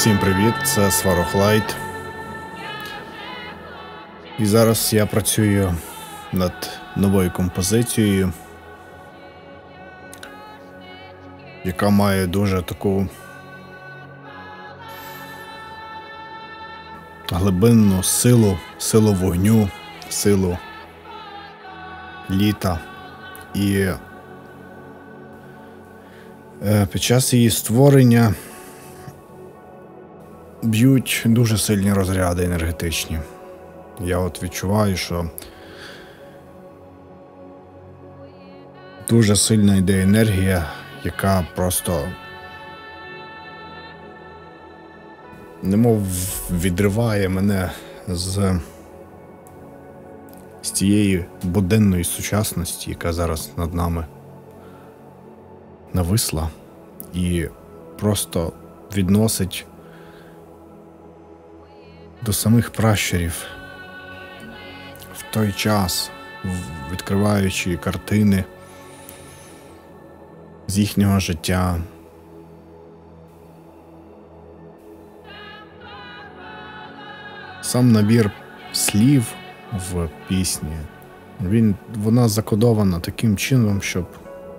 Всім привіт, це Сварог Лайт. І зараз я працюю над новою композицією, яка має дуже таку глибинну силу вогню, силу літа. І під час її створення б'ють дуже сильні розряди енергетичні. Я відчуваю, що дуже сильна йде енергія, яка просто немов відриває мене з тієї буденної сучасності, яка зараз над нами нависла, і просто відносить до самих пращурів. В той час, відкриваючи картини з їхнього життя, сам набір слів в пісні, вона закодована таким чином, щоб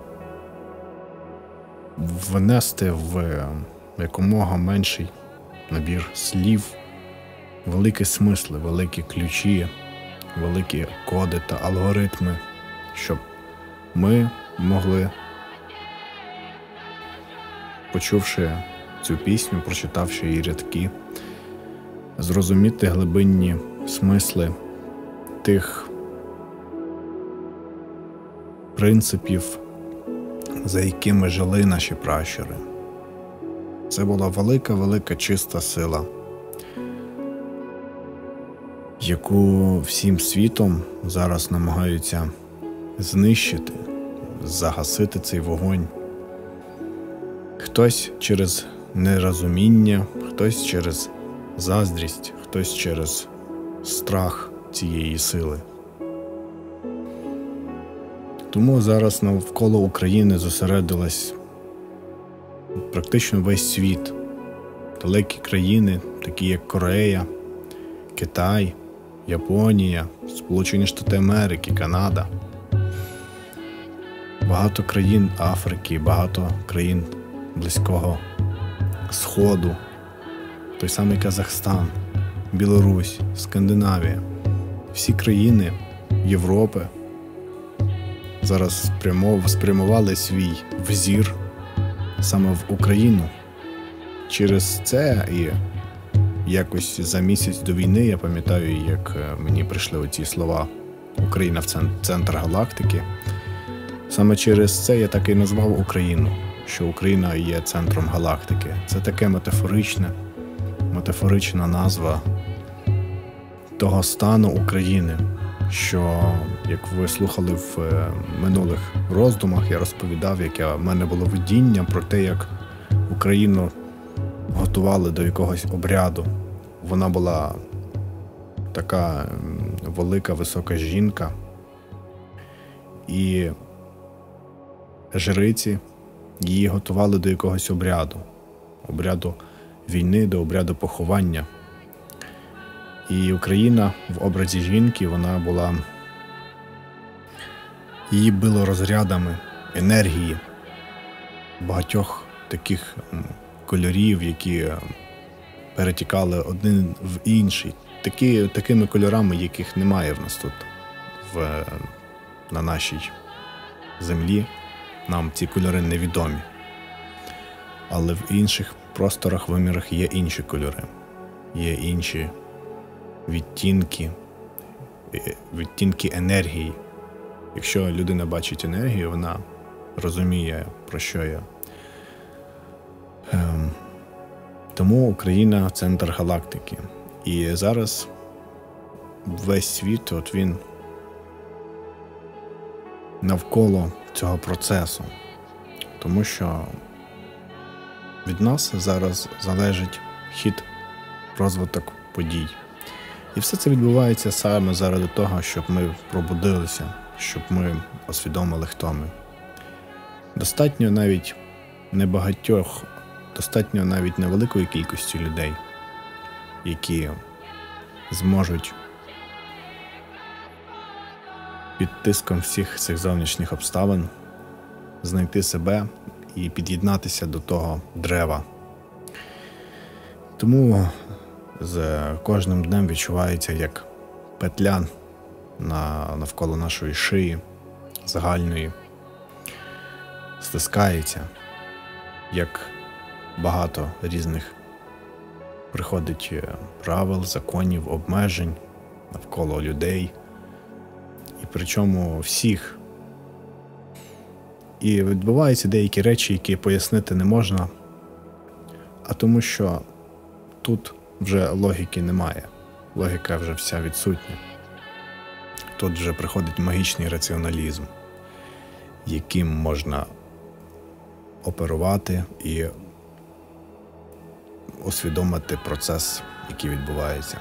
внести в якомога менший набір слів великі смисли, великі ключі, великі коди та алгоритми, щоб ми могли, почувши цю пісню, прочитавши її рядки, зрозуміти глибинні смисли тих принципів, за якими жили наші пращури. Це була велика чиста сила, яку всім світом зараз намагаються знищити, загасити цей вогонь. Хтось через нерозуміння, хтось через заздрість, хтось через страх цієї сили. Тому зараз навколо України зосередилась практично весь світ. Далекі країни, такі як Корея, Китай, Японія, Сполучені Штати Америки, Канада. Багато країн Африки, багато країн Близького Сходу, той самий Казахстан, Білорусь, Скандинавія. Всі країни Європи зараз спрямували свій взір саме в Україну. Через це і якось за місяць до війни, я пам'ятаю, як мені прийшли оці слова «Україна в центр галактики». Саме через це я так і назвав Україну, що Україна є центром галактики. Це таке метафорична назва того стану України, що, як ви слухали в минулих роздумах, я розповідав, яке в мене було видіння про те, як Україну готували до якогось обряду. Вона була така велика, висока жінка, і жриці її готували до якогось обряду війни, до обряду поховання. І Україна в образі жінки, її било розрядами енергії багатьох таких кольорів, які перетікали один в інший. Такими кольорами, яких немає в нас тут, на нашій землі. Нам ці кольори невідомі. Але в інших просторах, вимірах є інші кольори. Є інші відтінки енергії. Якщо людина бачить енергію, вона розуміє, про що я. Тому Україна – центр галактики. І зараз весь світ, він навколо цього процесу. Тому що від нас зараз залежить хід, розвиток подій. І все це відбувається саме заради того, щоб ми пробудилися, щоб ми усвідомили, хто ми. Достатньо навіть небагатьох достатньо навіть невеликої кількості людей, які зможуть під тиском всіх цих зовнішніх обставин знайти себе і під'єднатися до того дерева. Тому з кожним днем відчувається, як петля навколо нашої шиї загальної стискається, як багато різних приходить правил, законів, обмежень навколо людей, і причому всіх. І відбуваються деякі речі, які пояснити не можна, а тому що тут вже логіки немає. Логіка вже вся відсутня. Тут вже приходить магічний раціоналізм, яким можна оперувати і усвідомити процес, який відбувається.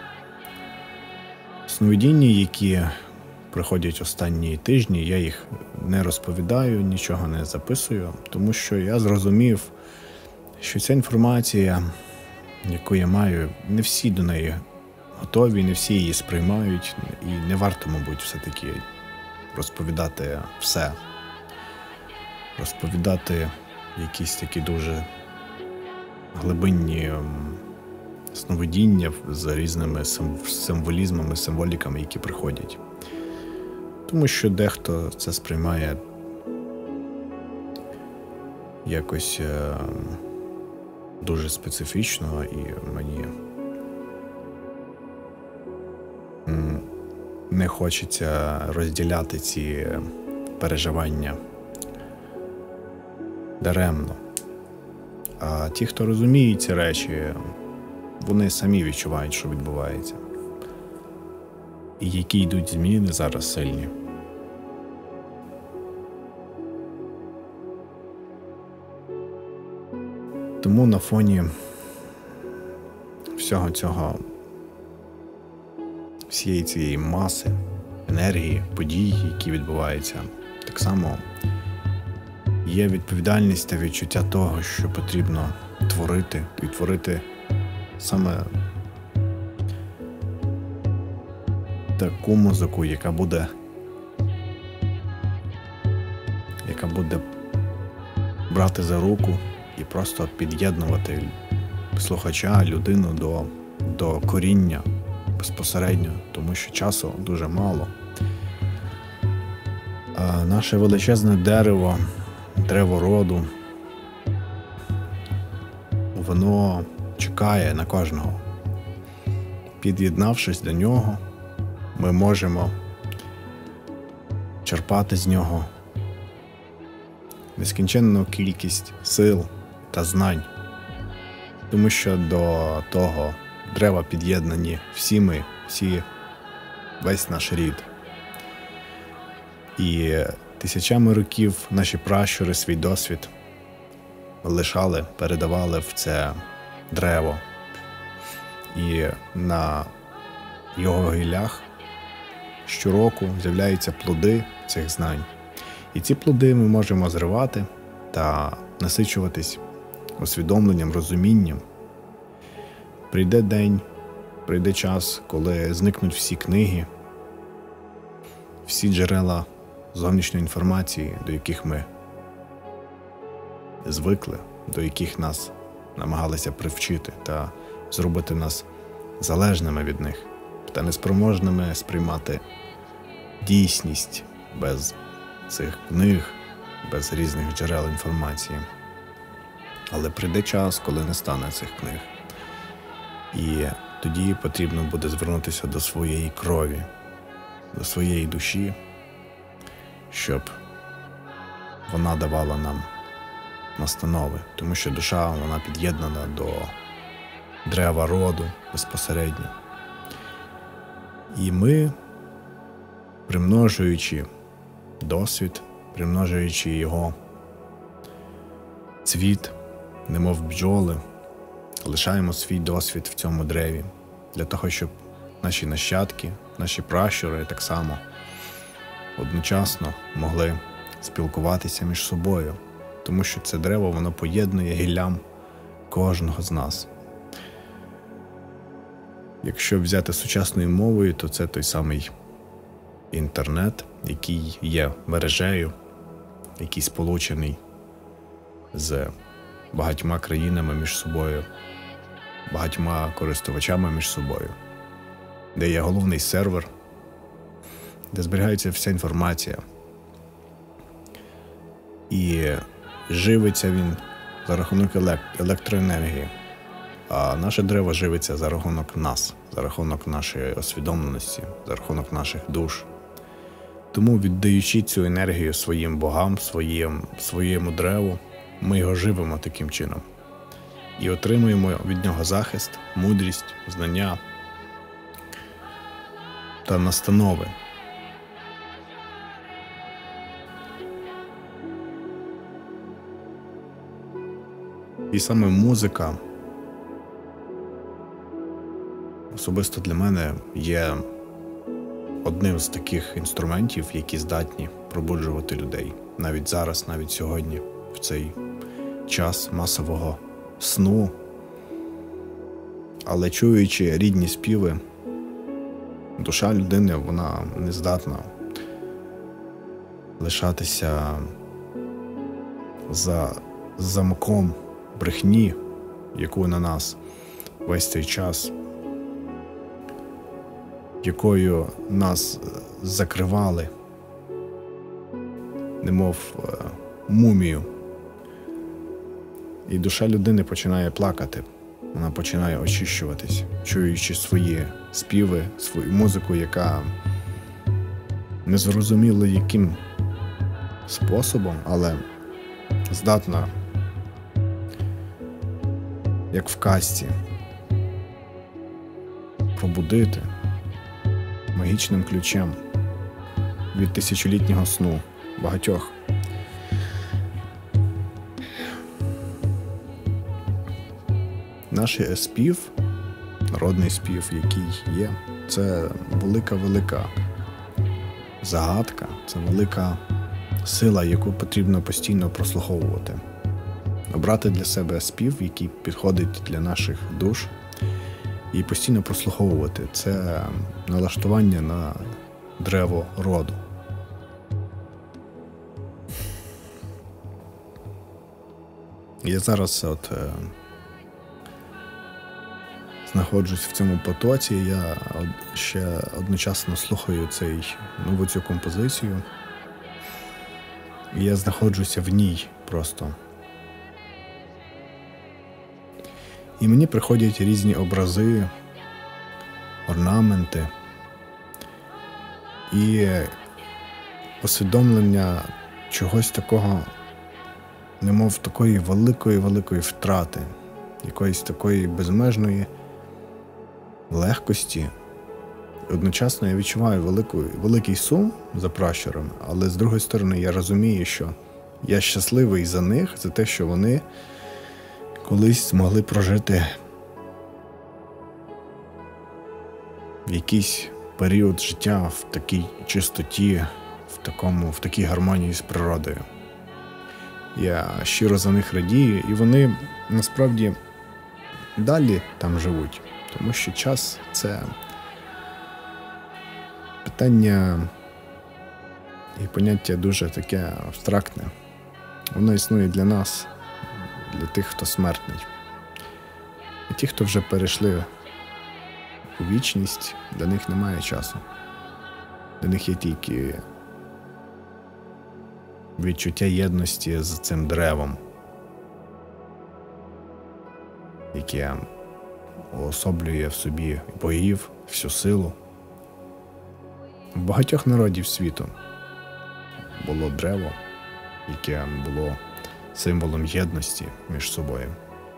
Сновидіння, які приходять останні тижні, я їх не розповідаю, нічого не записую, тому що я зрозумів, що ця інформація, яку я маю, не всі до неї готові, не всі її сприймають, і не варто, мабуть, все-таки розповідати все. Розповідати якісь такі дуже глибинні сновидіння з різними символізмами, символіками, які приходять. Тому що дехто це сприймає якось дуже специфічно, і мені не хочеться розділяти ці переживання даремно. А ті, хто розуміє ці речі, вони самі відчувають, що відбувається. І які йдуть зміни зараз сильні. Тому на фоні всього цього, всієї цієї маси, енергії, подій, які відбуваються, так само є відповідальність та відчуття того, що потрібно творити, і творити саме таку музику, яка буде брати за руку і просто під'єднувати слухача, людину до коріння безпосередньо, тому що часу дуже мало. А наше величезне дерево роду, воно чекає на кожного. Під'єднавшись до нього, ми можемо черпати з нього нескінченну кількість сил та знань, тому що до того дерева під'єднані всі ми, весь наш рід. І тисячами років наші пращури свій досвід лишали, передавали в це дерево. І на його гіллях щороку з'являються плоди цих знань. І ці плоди ми можемо зривати та насичуватись усвідомленням, розумінням. Прийде день, прийде час, коли зникнуть всі книги, всі джерела зовнішньої інформації, до яких ми звикли, до яких нас намагалися привчити та зробити нас залежними від них та неспроможними сприймати дійсність без цих книг, без різних джерел інформації. Але прийде час, коли не стане цих книг. І тоді потрібно буде звернутися до своєї крові, до своєї душі, щоб вона давала нам настанови. Тому що душа, вона під'єднана до дерева роду безпосередньо. І ми, примножуючи досвід, примножуючи його цвіт, немов бджоли, лишаємо свій досвід в цьому древі, для того, щоб наші нащадки, наші пращури так само одночасно могли спілкуватися між собою. Тому що це дерево, воно поєднує гіллям кожного з нас. Якщо взяти сучасною мовою, то це той самий інтернет, який є мережею, який сполучений з багатьма країнами між собою, багатьма користувачами між собою, де є головний сервер, де зберігається вся інформація. І живиться він за рахунок електроенергії, а наше дерево живиться за рахунок нас, за рахунок нашої освідомленості, за рахунок наших душ. Тому, віддаючи цю енергію своїм богам, своєму дереву, ми його живемо таким чином. І отримуємо від нього захист, мудрість, знання та настанови. І саме музика особисто для мене є одним з таких інструментів, які здатні пробуджувати людей. Навіть зараз, навіть сьогодні, в цей час масового сну. Але чуючи рідні співи, душа людини, вона не здатна лишатися за замком брехні, яку на нас весь цей час, якою нас закривали, немов мумію. І душа людини починає плакати, вона починає очищуватись, чуючи свої співи, свою музику, яка незрозуміло яким способом, але здатна, як в казці, пробудити магічним ключем від тисячолітнього сну багатьох. Наш спів, народний спів, який є, це велика загадка, це велика сила, яку потрібно постійно прослуховувати. Обрати для себе спів, який підходить для наших душ, і постійно прослуховувати. Це налаштування на древо роду. Я зараз знаходжусь в цьому потоці, я ще одночасно слухаю нову цю композицію, і я знаходжуся в ній просто. І мені приходять різні образи, орнаменти і усвідомлення чогось такого, немов такої великої втрати, якоїсь такої безмежної легкості. Одночасно я відчуваю великий сум за пращурами, але з другої сторони я розумію, що я щасливий за них, за те, що вони колись змогли прожити якийсь період життя в такій чистоті, в такій гармонії з природою. Я щиро за них радію, і вони насправді далі там живуть, тому що час – це питання і поняття дуже таке абстрактне. Воно існує для нас, для тих, хто смертний. І ті, хто вже перейшли у вічність, для них немає часу. Для них є тільки відчуття єдності з цим деревом, яке уособлює в собі богів, всю силу. В багатьох народів світу було дерево, яке було символом єдності між собою.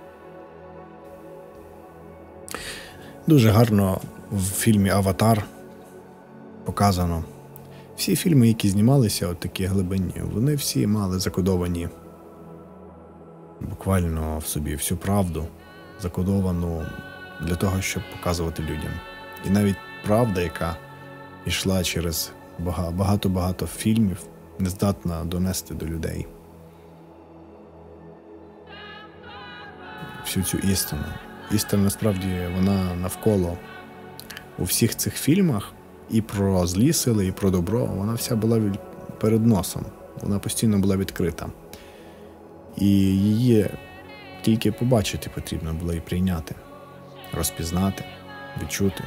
Дуже гарно в фільмі «Аватар» показано. Всі фільми, які знімалися такі глибинні, вони всі мали закодовані буквально в собі всю правду, закодовану для того, щоб показувати людям. І навіть правда, яка йшла через багато фільмів, не здатна донести до людей. всю цю істину. Істина, насправді, вона навколо. У всіх цих фільмах і про злі сили, і про добро, вона вся була перед носом. Вона постійно була відкрита. І її тільки побачити потрібно було і прийняти, розпізнати, відчути.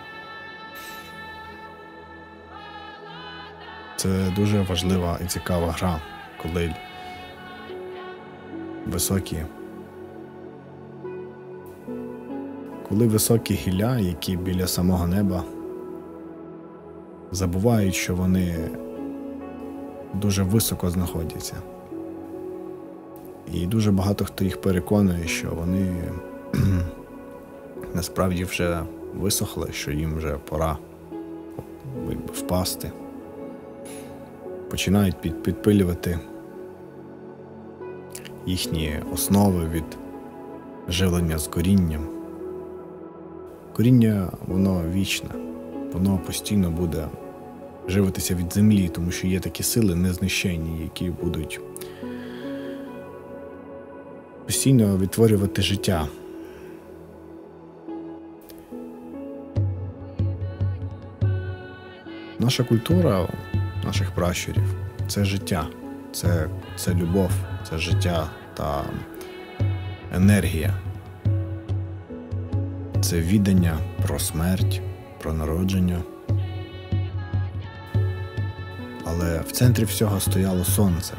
Це дуже важлива і цікава гра, коли високі гілля, які біля самого неба, забувають, що вони дуже високо знаходяться. І дуже багато хто їх переконує, що вони насправді вже висохли, що їм вже пора впасти. Починають підпилювати їхні основи від живлення з корінням. Коріння, воно вічне, воно постійно буде живитися від землі, тому що є такі сили незнищенні, які будуть постійно відтворювати життя. Наша культура наших пращурів – це життя, це любов, це життя та енергія. Це відання про смерть, про народження. Але в центрі всього стояло сонце.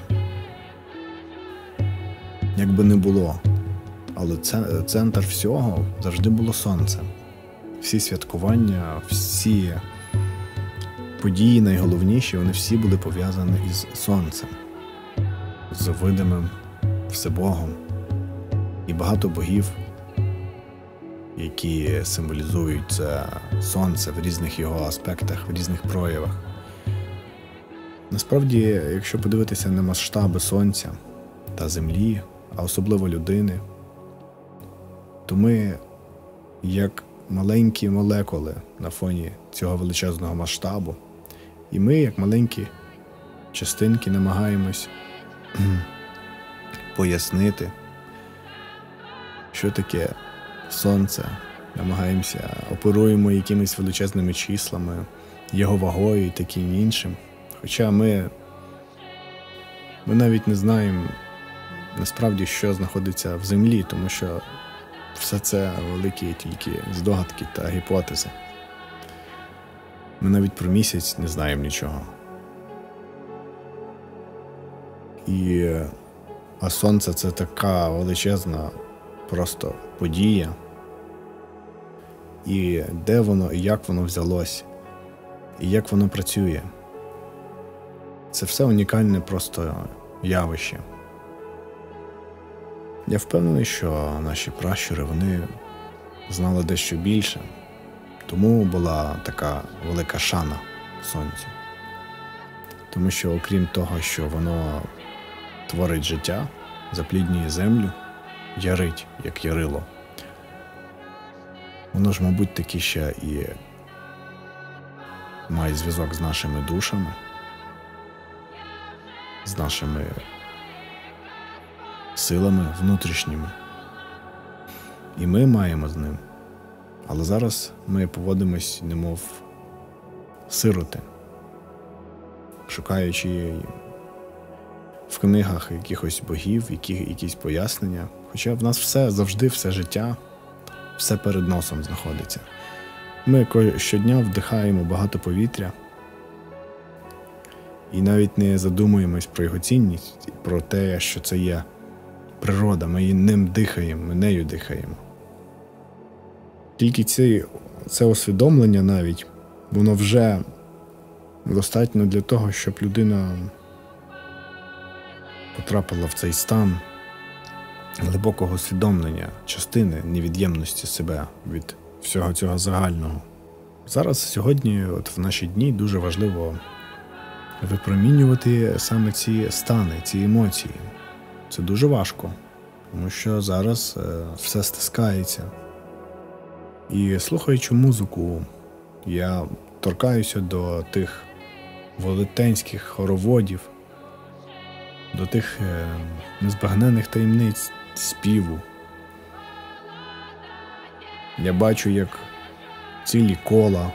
Як би не було, але центр всього завжди було сонце. Всі святкування, всі події найголовніші, вони всі були пов'язані із сонцем, з видимим Всебогом. І багато богів, які символізують це сонце в різних його аспектах, в різних проявах. Насправді, якщо подивитися на масштаби сонця та землі, а особливо людини, то ми, як маленькі молекули на фоні цього величезного масштабу, і ми, як маленькі частинки, намагаємось пояснити, що таке сонце, намагаємося, оперуємо якимись величезними числами, його вагою і таким іншим. Хоча ми навіть не знаємо насправді, що знаходиться в землі, тому що все це великі тільки здогадки та гіпотези. Ми навіть про місяць не знаємо нічого. А сонце – це така величезна просто подія. І де воно, і як воно взялось, і як воно працює. Це все унікальне просто явище. Я впевнений, що наші пращури, вони знали дещо більше. Тому була така велика шана сонцю. Тому що окрім того, що воно творить життя, запліднює землю, ярить, як ярило, воно ж, мабуть, таки ще і має зв'язок з нашими душами, з нашими силами внутрішніми. І ми маємо з ним. Але зараз ми поводимось, немов сироти, шукаючи в книгах якихось богів, якісь пояснення. Хоча в нас завжди все життя, все перед носом знаходиться. Ми щодня вдихаємо багато повітря і навіть не задумуємось про його цінність, про те, що це є природа, ми ним дихаємо, ми нею дихаємо. Тільки це усвідомлення навіть, воно вже достатньо для того, щоб людина потрапила в цей стан глибокого усвідомлення, частини невід'ємності себе від всього цього загального. Зараз, сьогодні, в наші дні, дуже важливо випромінювати саме ці стани, ці емоції. Це дуже важко, тому що зараз все стискається. І слухаючи музику, я торкаюся до тих велетенських хороводів, до тих незбагненних таємниць співу, Я бачу, як цілі кола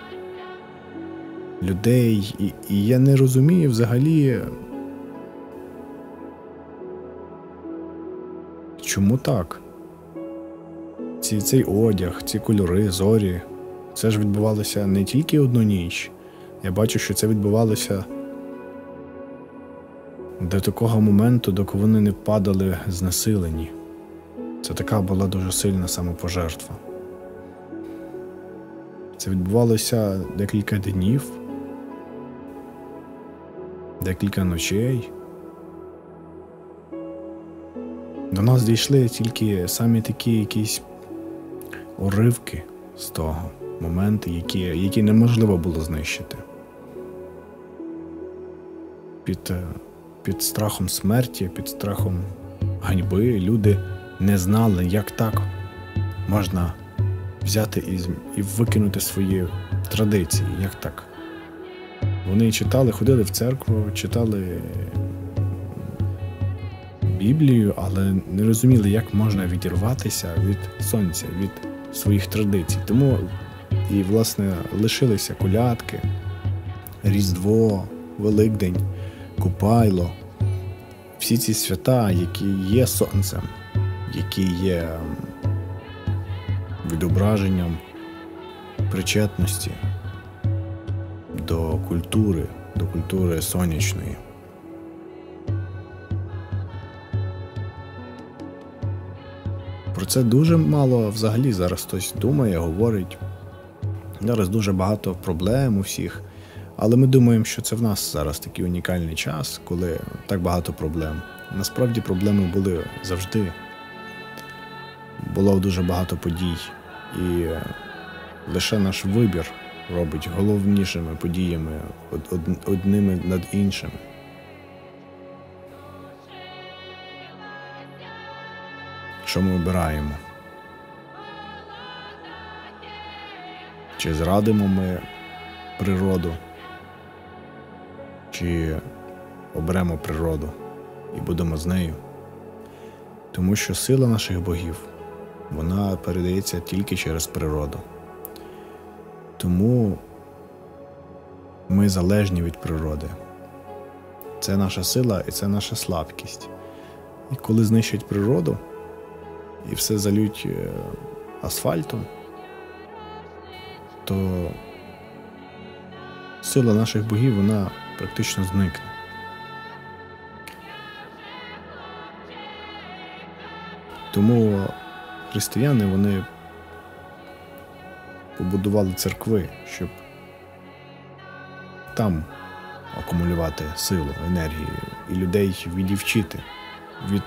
людей, і я не розумію взагалі, чому так? Цей одяг, ці кольори, зорі, це ж відбувалося не тільки одну ніч. Я бачу, що це відбувалося до такого моменту, доки вони не падали знесилені. Це така була дуже сильна самопожертва. Це відбувалося декілька днів, декілька ночей. До нас дійшли тільки самі такі якісь уривки з того, моменти, які неможливо було знищити. Під страхом смерті, під страхом ганьби люди не знали, як так можна взяти і викинути свої традиції, як так. Вони читали, ходили в церкву, читали Біблію, але не розуміли, як можна відірватися від сонця, від своїх традицій. Тому і, власне, лишилися колядки, Різдво, Великдень, Купайло. Всі ці свята, які є сонцем, які є відображенням причетності до культури сонячної. Про це дуже мало взагалі зараз хтось думає, говорить. Зараз дуже багато проблем у всіх, але ми думаємо, що це в нас зараз такий унікальний час, коли так багато проблем. Насправді проблеми були завжди. Було дуже багато подій, і лише наш вибір робить головнішими подіями одними над іншими. Що ми обираємо? Чи зрадимо ми природу, чи оберемо природу і будемо з нею? Тому що сила наших богів, вона передається тільки через природу. Тому ми залежні від природи. Це наша сила і це наша слабкість. І коли знищать природу, і все залють асфальтом, то сила наших богів, вона практично зникне. Тому християни, вони побудували церкви, щоб там акумулювати силу, енергію і людей відівчити від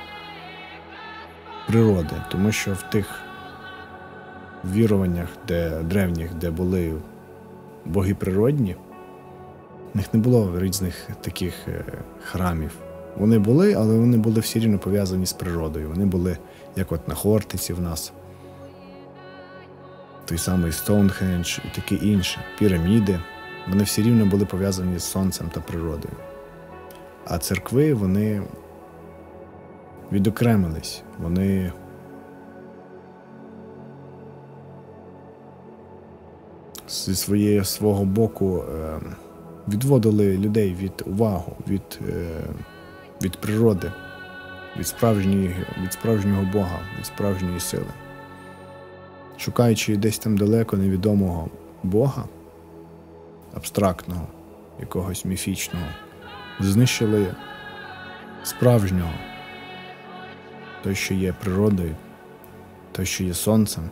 природи, тому що в тих віруваннях, древніх, де були боги природні, в них не було різних таких храмів. Вони були, але вони були всі рівно пов'язані з природою. Вони були, як от на Хортиці в нас, той самий Стоунхендж і таке інше, піраміди. Вони всі рівно були пов'язані з сонцем та природою. А церкви, вони відокремились, вони зі свого боку відводили людей від уваги, від природи, від справжнього Бога, від справжньої сили. Шукаючи десь там далеко невідомого Бога, абстрактного, якогось міфічного, знищили справжнього, той, що є природою, той, що є сонцем.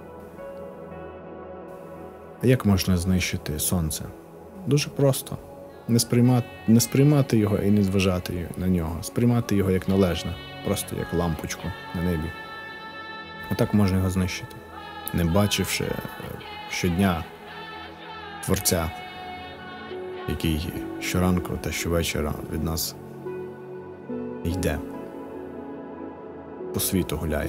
А як можна знищити сонце? Дуже просто. Не сприймати його і не зважати на нього. Сприймати його як належне, просто як лампочку на небі. Отак можна його знищити, не бачивши щодня Творця, який щоранку та щовечора від нас йде, по світу гуляє.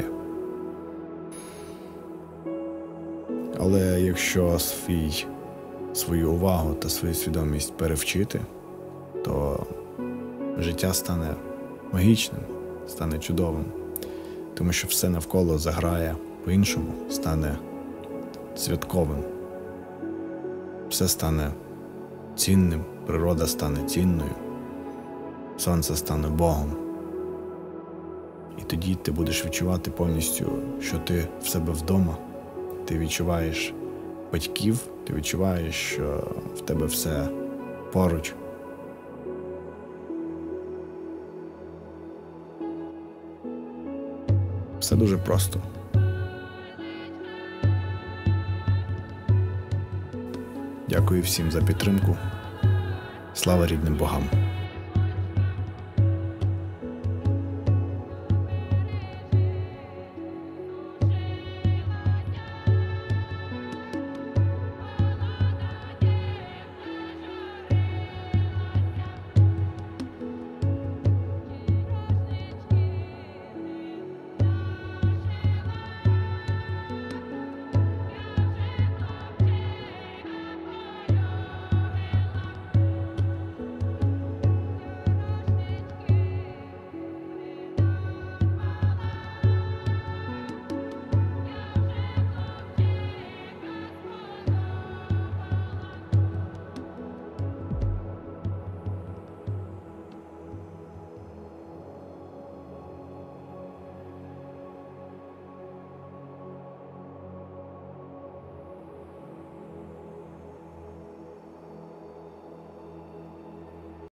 Але якщо свою увагу та свою свідомість перевчити, то життя стане магічним, стане чудовим, тому що все навколо заграє по-іншому, стане святковим. Все стане цінним, природа стане цінною, сонце стане Богом. І тоді ти будеш відчувати повністю, що ти в себе вдома, ти відчуваєш батьків, ти відчуваєш, що в тебе все поруч. Все дуже просто. Дякую всім за підтримку. Слава рідним богам!